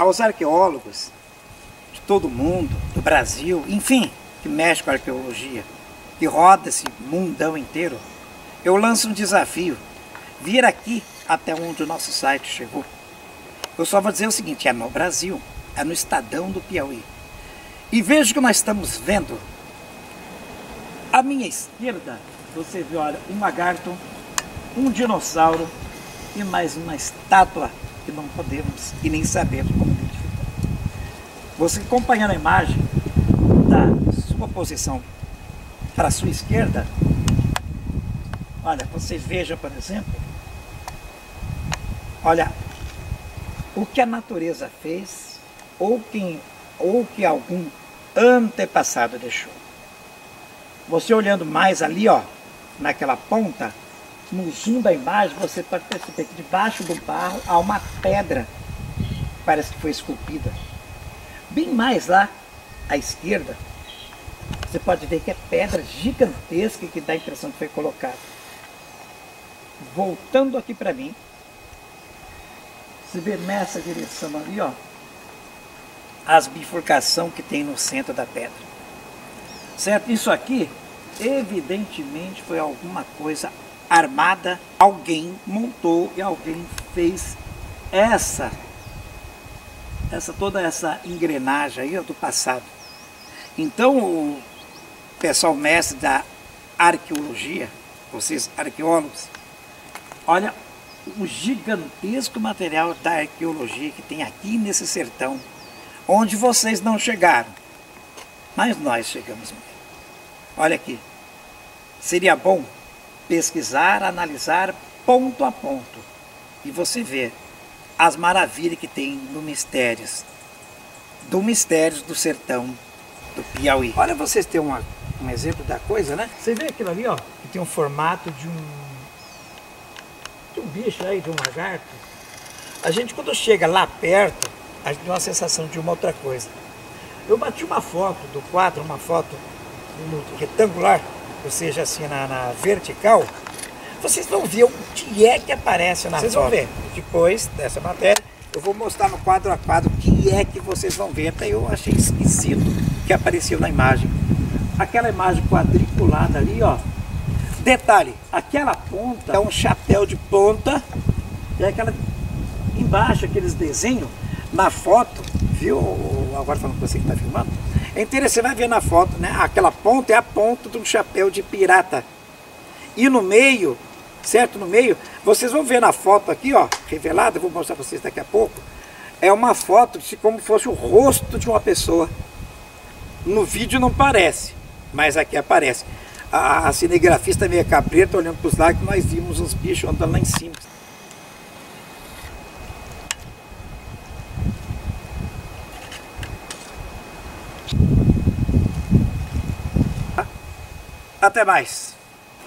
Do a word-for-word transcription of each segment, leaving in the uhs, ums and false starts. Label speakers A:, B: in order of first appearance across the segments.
A: aos arqueólogos de todo mundo, do Brasil, enfim, que mexe com a arqueologia, que roda esse mundão inteiro, eu lanço um desafio, vir aqui até onde o nosso site chegou. Eu só vou dizer o seguinte, é no Brasil, é no Estadão do Piauí. E veja que nós estamos vendo, à minha esquerda, você vê, olha, um lagarto, um dinossauro e mais uma estátua que não podemos e nem sabemos como identificar. Você acompanhando a imagem da sua posição para a sua esquerda, olha, você veja, por exemplo, olha, o que a natureza fez ou, quem, ou que algum antepassado deixou. Você olhando mais ali, ó, naquela ponta, no zoom da imagem, você pode perceber que debaixo do barro há uma pedra, parece que foi esculpida. Bem mais lá, à esquerda, você pode ver que é pedra gigantesca que dá a impressão que foi colocada. Voltando aqui para mim, você vê nessa direção ali, ó, as bifurcações que tem no centro da pedra. Certo? Isso aqui, evidentemente, foi alguma coisa armada, alguém montou e alguém fez essa, essa toda essa engrenagem aí, ó, do passado. Então, o pessoal mestre da arqueologia, vocês arqueólogos, olha o gigantesco material da arqueologia que tem aqui nesse sertão, onde vocês não chegaram, mas nós chegamos mesmo. Olha aqui, seria bom pesquisar, analisar ponto a ponto e você vê as maravilhas que tem no mistérios, do mistérios do sertão do Piauí. Olha, vocês têm uma, um exemplo da coisa, né? Você vê aquilo ali, ó, que tem um formato de um, de um bicho aí, de um lagarto. A gente, quando chega lá perto, a gente tem uma sensação de uma outra coisa. Eu bati uma foto do quadro, uma foto no retangular, ou seja, assim, na, na vertical. Vocês vão ver o que é que aparece na foto. Vocês vão ver. Depois dessa matéria, eu vou mostrar no quadro a quadro o que é que vocês vão ver. Até eu achei esquisito que apareceu na imagem. Aquela imagem quadriculada ali, ó. Detalhe, aquela ponta é um chapéu de ponta. E aquela embaixo, aqueles desenhos, na foto, viu? Agora falando com você que está filmando. É interessante, você vai ver na foto, né? Aquela ponta é a ponta de um chapéu de pirata. E no meio, certo? No meio, vocês vão ver na foto aqui, ó, revelada, eu vou mostrar para vocês daqui a pouco. É uma foto de como fosse o rosto de uma pessoa. No vídeo não parece, mas aqui aparece. A, a cinegrafista meio cabreta olhando para os lados que nós vimos os bichos andando lá em cima. Até mais.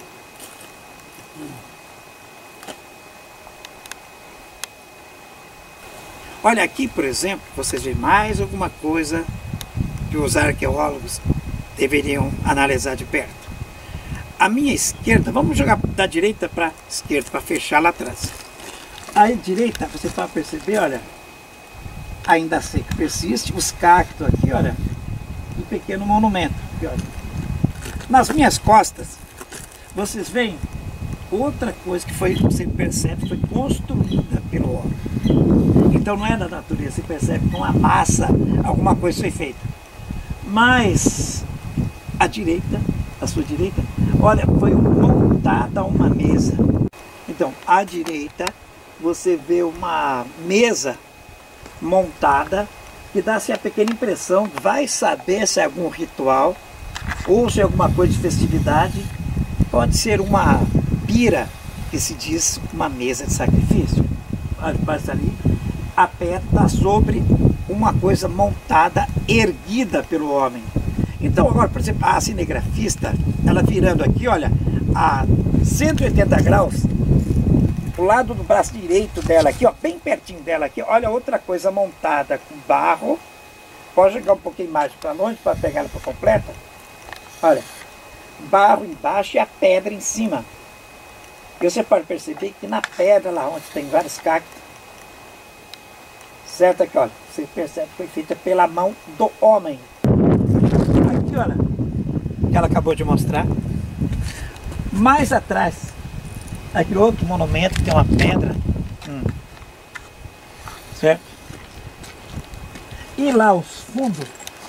A: Olha aqui, por exemplo, vocês veem mais alguma coisa que os arqueólogos deveriam analisar de perto. A minha esquerda, vamos jogar da direita para a esquerda, para fechar lá atrás. À direita, você pode perceber, olha, ainda seco persiste, os cactos aqui, olha, um pequeno monumento. Aqui, olha. Nas minhas costas, vocês veem outra coisa que foi, você percebe, foi construída pelo homem. Então não é da natureza, você percebe que uma massa, alguma coisa foi feita. Mas à direita, à sua direita, olha, foi montada uma mesa. Então, à direita, você vê uma mesa montada que dá-se a pequena impressão, vai saber se é algum ritual ou se é alguma coisa de festividade. Pode ser uma pira, que se diz uma mesa de sacrifício. Olha, passa ali, a pedra está sobre uma coisa montada, erguida pelo homem. Então agora, por exemplo, a cinegrafista, ela virando aqui, olha, a cento e oitenta graus, o lado do braço direito dela aqui, ó, bem pertinho dela aqui, olha outra coisa montada com barro. Pode jogar um pouquinho mais para longe para pegar ela por completa. Olha, barro embaixo e a pedra em cima. E você pode perceber que na pedra lá onde tem vários cactos, certo aqui, olha, você percebe que foi feita pela mão do homem. Aqui, olha, que ela acabou de mostrar. Mais atrás, aqui outro monumento, tem uma pedra. Hum. Certo? E lá aos fundos,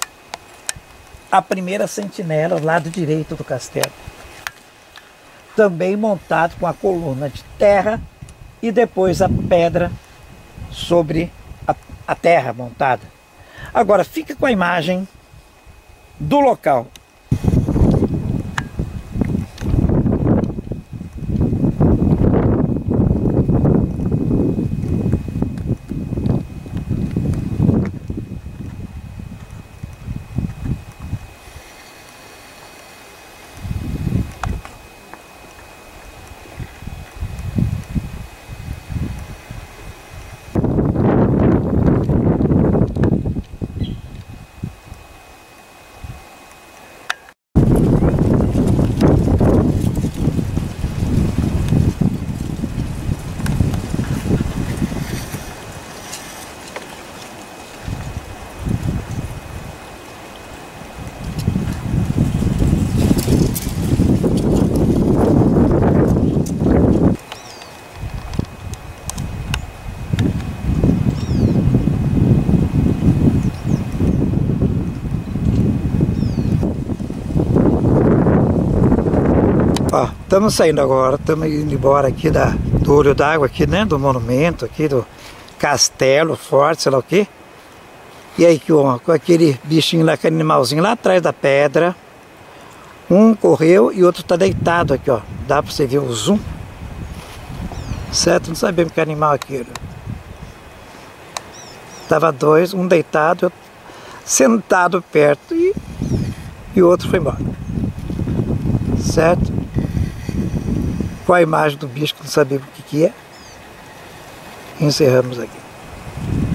A: a primeira sentinela, ao lado direito do castelo. Também montado com a coluna de terra e depois a pedra sobre a, a terra montada. Agora fica com a imagem do local. Ó, estamos saindo agora, estamos indo embora aqui da, do olho d'água aqui, né? Do monumento aqui, do castelo forte, sei lá o que. E aí que ó, com aquele bichinho lá, aquele animalzinho lá atrás da pedra. Um correu e o outro tá deitado aqui, ó. Dá pra você ver o zoom. Certo? Não sabemos que animal é aquele. Tava dois, um deitado, outro sentado perto e, e o outro foi embora. Certo? Com a imagem do bicho que não sabemos o que, que é. Encerramos aqui.